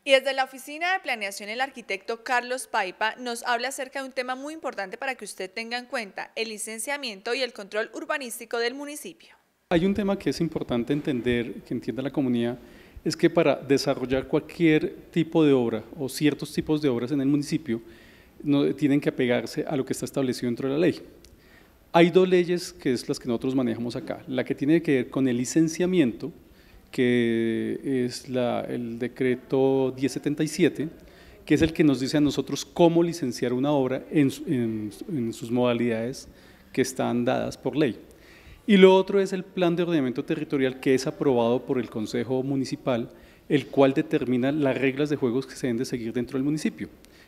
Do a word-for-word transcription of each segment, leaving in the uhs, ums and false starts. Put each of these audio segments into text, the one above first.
Y desde la Oficina de Planeación, el arquitecto Carlos Paipa nos habla acerca de un tema muy importante para que usted tenga en cuenta: el licenciamiento y el control urbanístico del municipio. Hay un tema que es importante entender, que entienda la comunidad, es que para desarrollar cualquier tipo de obra o ciertos tipos de obras en el municipio, no, tienen que apegarse a lo que está establecido dentro de la ley. Hay dos leyes que es las que nosotros manejamos acá: la que tiene que ver con el licenciamiento, que es la, el decreto diez setenta y siete, que es el que nos dice a nosotros cómo licenciar una obra en, en, en sus modalidades que están dadas por ley. Y lo otro es el plan de ordenamiento territorial, que es aprobado por el Consejo Municipal, el cual determina las reglas de juegos que se deben de seguir dentro del municipio.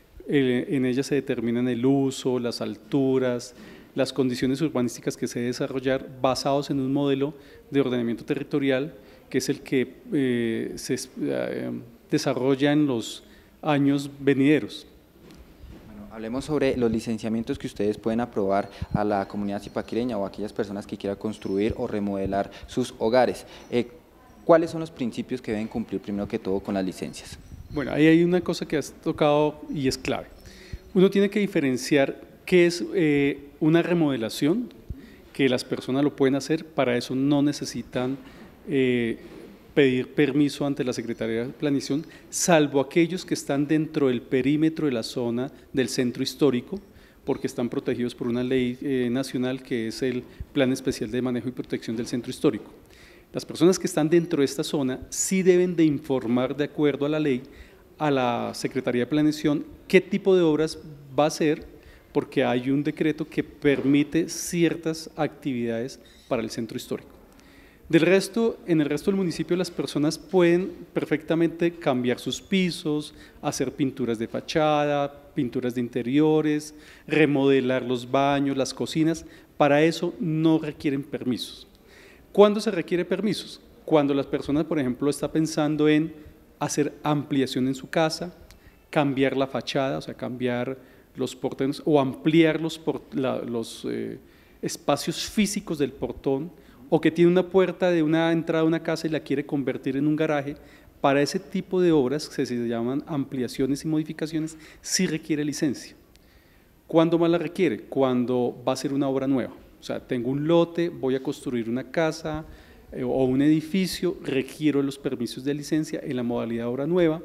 En ella se determinan el uso, las alturas, las condiciones urbanísticas que se deben desarrollar basados en un modelo de ordenamiento territorial que es el que eh, se eh, desarrolla en los años venideros. Bueno, hablemos sobre los licenciamientos que ustedes pueden aprobar a la comunidad zipaquireña o a aquellas personas que quieran construir o remodelar sus hogares. Eh, ¿Cuáles son los principios que deben cumplir primero que todo con las licencias? Bueno, ahí hay una cosa que has tocado y es clave. Uno tiene que diferenciar qué es eh, una remodelación, que las personas lo pueden hacer, para eso no necesitan eh, pedir permiso ante la Secretaría de Planeación, salvo aquellos que están dentro del perímetro de la zona del centro histórico, porque están protegidos por una ley eh, nacional que es el Plan Especial de Manejo y Protección del Centro Histórico. Las personas que están dentro de esta zona sí deben de informar, de acuerdo a la ley, a la Secretaría de Planeación qué tipo de obras va a hacer, porque hay un decreto que permite ciertas actividades para el centro histórico. Del resto, en el resto del municipio las personas pueden perfectamente cambiar sus pisos, hacer pinturas de fachada, pinturas de interiores, remodelar los baños, las cocinas. Para eso no requieren permisos. ¿Cuándo se requiere permisos? Cuando las personas, por ejemplo, está pensando en hacer ampliación en su casa, cambiar la fachada, o sea, cambiar los portones o ampliar los, la, los eh, espacios físicos del portón, o que tiene una puerta de una entrada a una casa y la quiere convertir en un garaje. Para ese tipo de obras, que se llaman ampliaciones y modificaciones, sí requiere licencia. ¿Cuándo más la requiere? Cuando va a ser una obra nueva. O sea, tengo un lote, voy a construir una casa eh, o un edificio, requiero los permisos de licencia en la modalidad de obra nueva.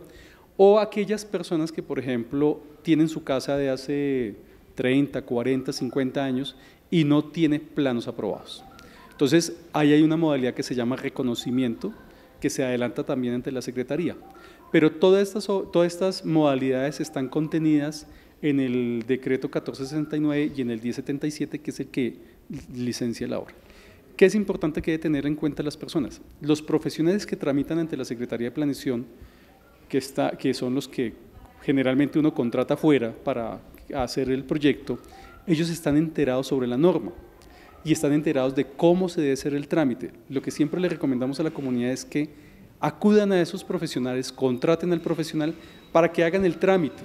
O aquellas personas que, por ejemplo, tienen su casa de hace treinta, cuarenta, cincuenta años y no tiene planos aprobados. Entonces, ahí hay una modalidad que se llama reconocimiento, que se adelanta también ante la Secretaría. Pero todas estas, todas estas modalidades están contenidas en el decreto catorce sesenta y nueve y en el diez setenta y siete, que es el que licencia la obra. ¿Qué es importante que debe tener en cuenta las personas? Los profesionales que tramitan ante la Secretaría de Planeación, que, está, que son los que generalmente uno contrata fuera para hacer el proyecto, ellos están enterados sobre la norma y están enterados de cómo se debe hacer el trámite. Lo que siempre le recomendamos a la comunidad es que acudan a esos profesionales, contraten al profesional para que hagan el trámite,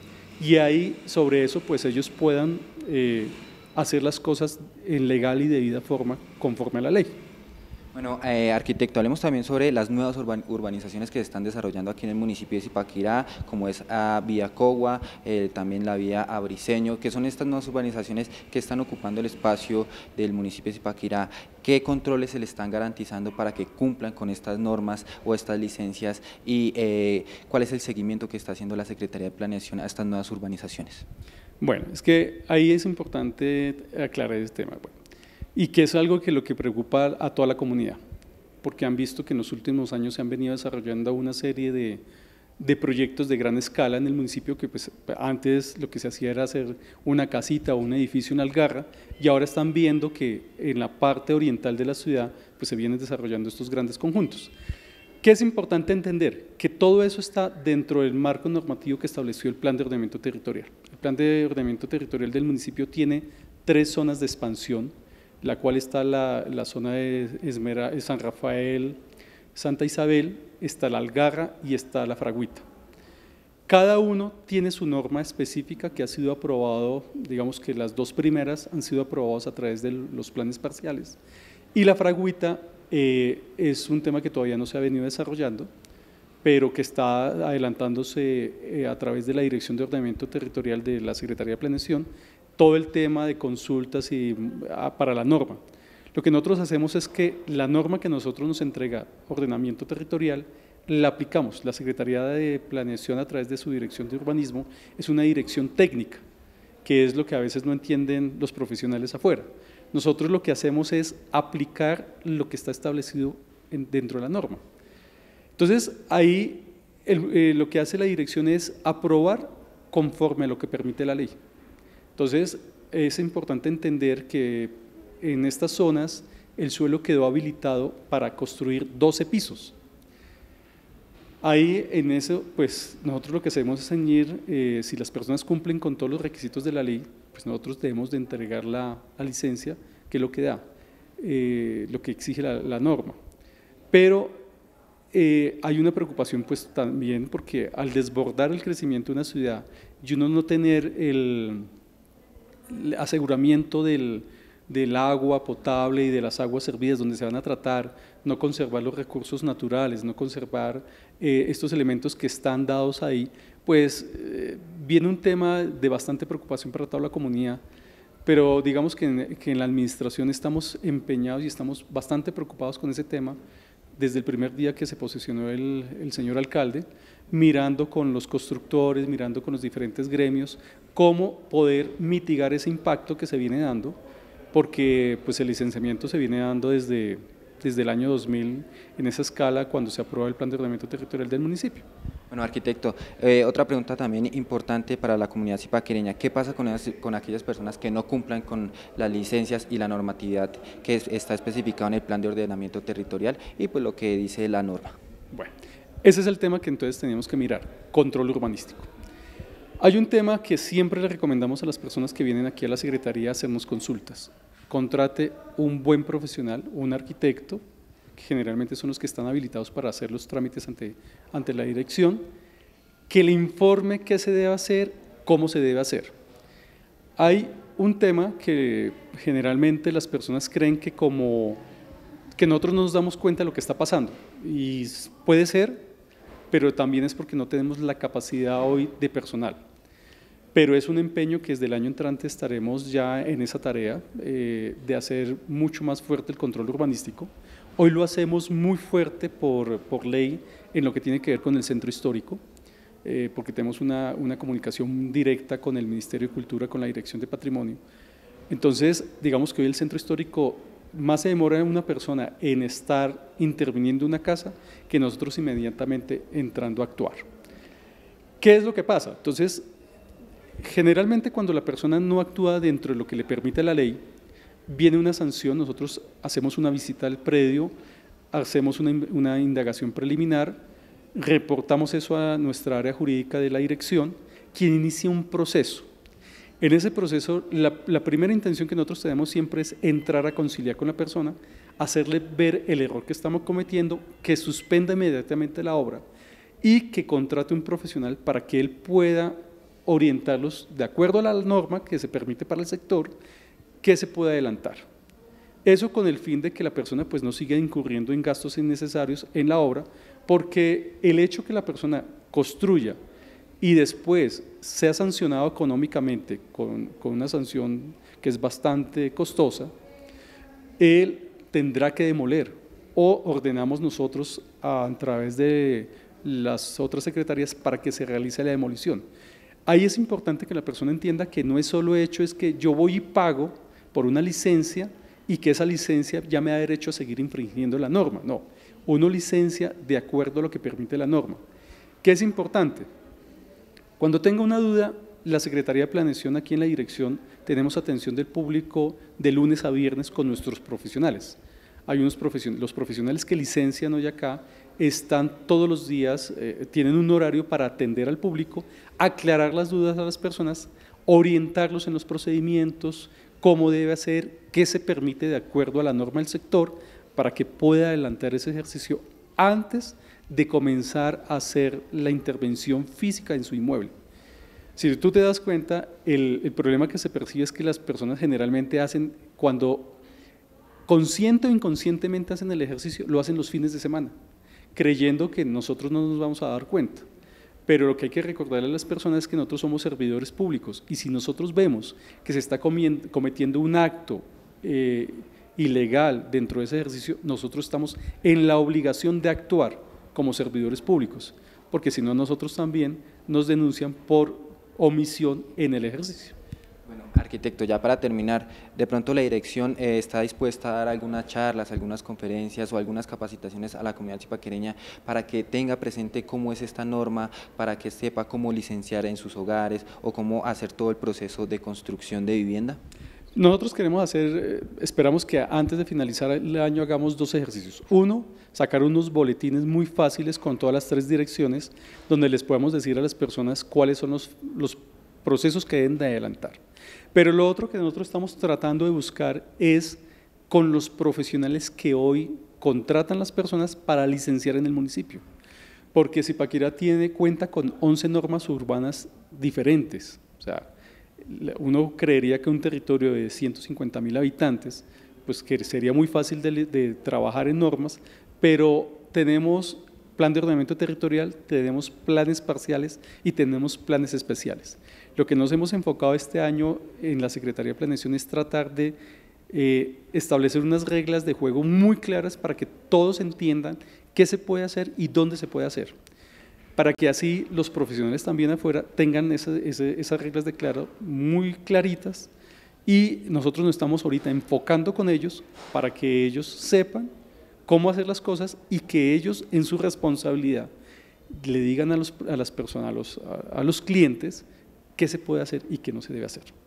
y ahí sobre eso pues ellos puedan eh, hacer las cosas en legal y debida forma conforme a la ley. Bueno, eh, arquitecto, hablemos también sobre las nuevas urban, urbanizaciones que se están desarrollando aquí en el municipio de Zipaquirá, como es a Vía Cogua, eh, también la Vía Abriceño, que son estas nuevas urbanizaciones que están ocupando el espacio del municipio de Zipaquirá. ¿Qué controles se le están garantizando para que cumplan con estas normas o estas licencias, y eh, cuál es el seguimiento que está haciendo la Secretaría de Planeación a estas nuevas urbanizaciones? Bueno, es que ahí es importante aclarar este tema. Bueno, y que es algo que lo que preocupa a toda la comunidad, porque han visto que en los últimos años se han venido desarrollando una serie de, de proyectos de gran escala en el municipio, que pues antes lo que se hacía era hacer una casita o un edificio en Algarra, y ahora están viendo que en la parte oriental de la ciudad pues se vienen desarrollando estos grandes conjuntos. ¿Qué es importante entender? Que todo eso está dentro del marco normativo que estableció el Plan de Ordenamiento Territorial. El Plan de Ordenamiento Territorial del municipio tiene tres zonas de expansión, la cual está la, la zona de Esmera, San Rafael, Santa Isabel, está la Algarra y está la Fragüita. Cada uno tiene su norma específica que ha sido aprobado, digamos que las dos primeras han sido aprobadas a través de los planes parciales, y la Fragüita eh, es un tema que todavía no se ha venido desarrollando, pero que está adelantándose eh, a través de la Dirección de Ordenamiento Territorial de la Secretaría de Planeación, todo el tema de consultas y, a, para la norma. Lo que nosotros hacemos es que la norma que nosotros nos entrega Ordenamiento Territorial, la aplicamos. La Secretaría de Planeación, a través de su Dirección de Urbanismo, es una dirección técnica, que es lo que a veces no entienden los profesionales afuera. Nosotros lo que hacemos es aplicar lo que está establecido en, dentro de la norma. Entonces, ahí el, eh, lo que hace la dirección es aprobar conforme a lo que permite la ley. Entonces, es importante entender que en estas zonas el suelo quedó habilitado para construir doce pisos. Ahí, en eso, pues nosotros lo que hacemos es ceñir, eh, si las personas cumplen con todos los requisitos de la ley, pues nosotros debemos de entregar la, la licencia, que es lo que da, eh, lo que exige la, la norma. Pero eh, hay una preocupación pues también, porque al desbordar el crecimiento de una ciudad y uno no tener el, el aseguramiento del, del agua potable y de las aguas servidas donde se van a tratar, no conservar los recursos naturales, no conservar eh, estos elementos que están dados ahí, pues eh, viene un tema de bastante preocupación para toda la comunidad, pero digamos que en, que en la administración estamos empeñados y estamos bastante preocupados con ese tema desde el primer día que se posicionó el, el señor alcalde, mirando con los constructores, mirando con los diferentes gremios, cómo poder mitigar ese impacto que se viene dando, porque pues el licenciamiento se viene dando desde, desde el año dos mil en esa escala cuando se aprueba el Plan de Ordenamiento Territorial del municipio. Bueno, arquitecto, eh, otra pregunta también importante para la comunidad zipaquireña: ¿qué pasa con, esas, con aquellas personas que no cumplan con las licencias y la normatividad que es, está especificada en el Plan de Ordenamiento Territorial y pues lo que dice la norma? Bueno, ese es el tema que entonces tenemos que mirar: control urbanístico. Hay un tema que siempre le recomendamos a las personas que vienen aquí a la Secretaría a hacernos consultas: contrate un buen profesional, un arquitecto, que generalmente son los que están habilitados para hacer los trámites ante, ante la dirección, que le informe qué se debe hacer, cómo se debe hacer. Hay un tema que generalmente las personas creen que como que nosotros no nos damos cuenta de lo que está pasando, y puede ser, pero también es porque no tenemos la capacidad hoy de personal. Pero es un empeño que desde el año entrante estaremos ya en esa tarea eh, de hacer mucho más fuerte el control urbanístico. Hoy lo hacemos muy fuerte por, por ley en lo que tiene que ver con el centro histórico, eh, porque tenemos una, una comunicación directa con el Ministerio de Cultura, con la Dirección de Patrimonio. Entonces, digamos que hoy el centro histórico más se demora una persona en estar interviniendo en una casa que nosotros inmediatamente entrando a actuar. ¿Qué es lo que pasa? Entonces, generalmente cuando la persona no actúa dentro de lo que le permite la ley, viene una sanción. Nosotros hacemos una visita al predio, hacemos una, una indagación preliminar, reportamos eso a nuestra área jurídica de la dirección, quien inicia un proceso. En ese proceso, la, la primera intención que nosotros tenemos siempre es entrar a conciliar con la persona, hacerle ver el error que estamos cometiendo, que suspenda inmediatamente la obra y que contrate un profesional para que él pueda orientarlos de acuerdo a la norma que se permite para el sector, que se pueda adelantar. Eso con el fin de que la persona pues no siga incurriendo en gastos innecesarios en la obra, porque el hecho que la persona construya y después sea sancionado económicamente con, con una sanción que es bastante costosa, él tendrá que demoler, o ordenamos nosotros a, a través de las otras secretarías para que se realice la demolición. Ahí es importante que la persona entienda que no es solo hecho es que yo voy y pago por una licencia y que esa licencia ya me da derecho a seguir infringiendo la norma. No, uno licencia de acuerdo a lo que permite la norma. ¿Qué es importante? Cuando tenga una duda, la Secretaría de Planeación aquí en la dirección tenemos atención del público de lunes a viernes con nuestros profesionales. Hay unos profesionales, los profesionales que licencian hoy acá están todos los días, eh, tienen un horario para atender al público, aclarar las dudas a las personas, orientarlos en los procedimientos, cómo debe hacer, qué se permite de acuerdo a la norma del sector para que pueda adelantar ese ejercicio antes de comenzar a hacer la intervención física en su inmueble. Si tú te das cuenta, el, el problema que se percibe es que las personas generalmente hacen, cuando consciente o inconscientemente hacen el ejercicio, lo hacen los fines de semana, creyendo que nosotros no nos vamos a dar cuenta. Pero lo que hay que recordarle a las personas es que nosotros somos servidores públicos y si nosotros vemos que se está cometiendo un acto eh, ilegal dentro de ese ejercicio, nosotros estamos en la obligación de actuar como servidores públicos, porque si no nosotros también nos denuncian por omisión en el ejercicio. Bueno, arquitecto, ya para terminar, de pronto la dirección eh, está dispuesta a dar algunas charlas, algunas conferencias o algunas capacitaciones a la comunidad zipaquereña para que tenga presente cómo es esta norma, para que sepa cómo licenciar en sus hogares o cómo hacer todo el proceso de construcción de vivienda. Nosotros queremos hacer, esperamos que antes de finalizar el año hagamos dos ejercicios. Uno, sacar unos boletines muy fáciles con todas las tres direcciones, donde les podamos decir a las personas cuáles son los, los procesos que deben de adelantar. Pero lo otro que nosotros estamos tratando de buscar es con los profesionales que hoy contratan las personas para licenciar en el municipio. Porque Zipaquirá tiene, cuenta con once normas urbanas diferentes, o sea, uno creería que un territorio de ciento cincuenta mil habitantes, pues que sería muy fácil de, de trabajar en normas, pero tenemos plan de ordenamiento territorial, tenemos planes parciales y tenemos planes especiales. Lo que nos hemos enfocado este año en la Secretaría de Planeación es tratar de eh, establecer unas reglas de juego muy claras para que todos entiendan qué se puede hacer y dónde se puede hacer, para que así los profesionales también afuera tengan esa, esa, esas reglas de claro muy claritas y nosotros nos estamos ahorita enfocando con ellos para que ellos sepan cómo hacer las cosas y que ellos en su responsabilidad le digan a, los, a las personas, a los, a, a los clientes qué se puede hacer y qué no se debe hacer.